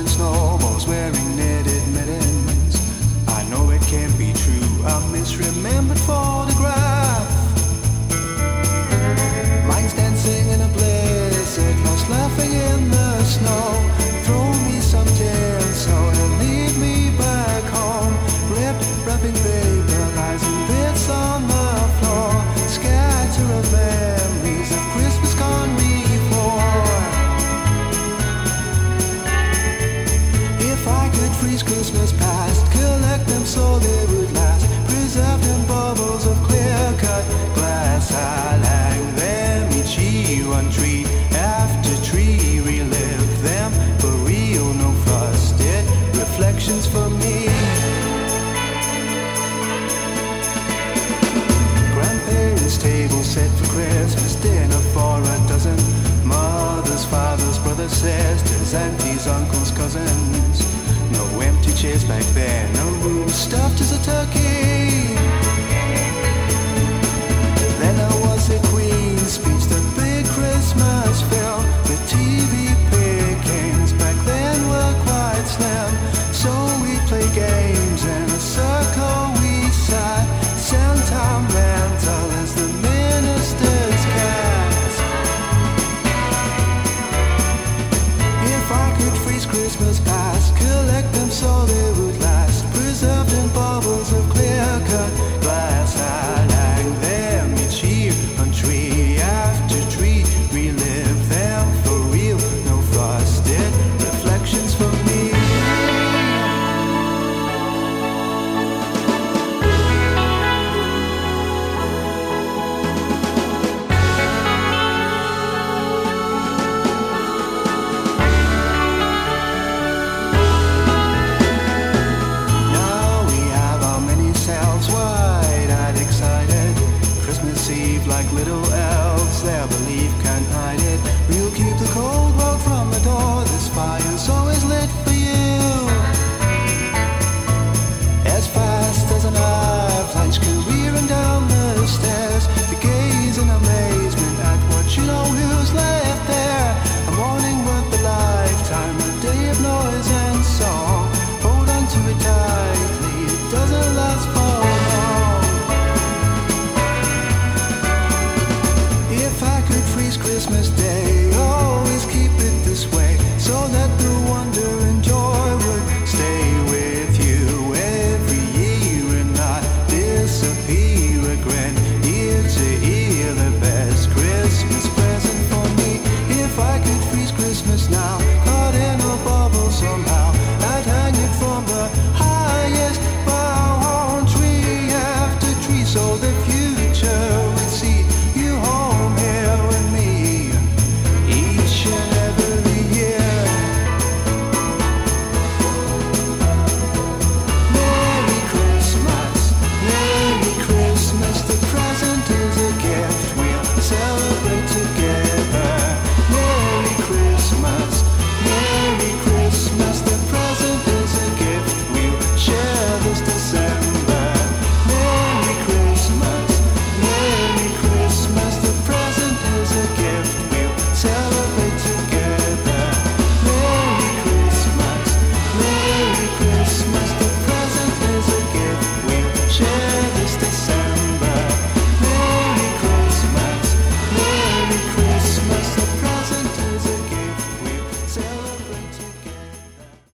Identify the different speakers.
Speaker 1: and snowballs wearing knitted mittens. I know it can't be true, a misremembered photograph. Mine's dancing in a blizzard, lost laughing in the snow. Throw me some tinsel and lead me back home. Ripped wrapping paper lies in bits on the floor. Scatter of memories of Christmas gone before. If I could freeze Christmas past, collect them so they would last, preserved in bubbles of clear-cut glass, I'll hang them each year on tree after tree, relive them for real, no frosted reflections for me. Grandparents' table set for Christmas, dinner for a dozen, mothers, fathers, brothers, sisters, aunties, uncles, cousins. No empty chairs back then, no room stuffed as a turkey. Then there was the Queen's speech, the big Christmas film. The TV pickings back then were quite slim. So we play games in a circle, we sat sentimental as the minister's cat. If I could freeze Christmas past, collect them so they would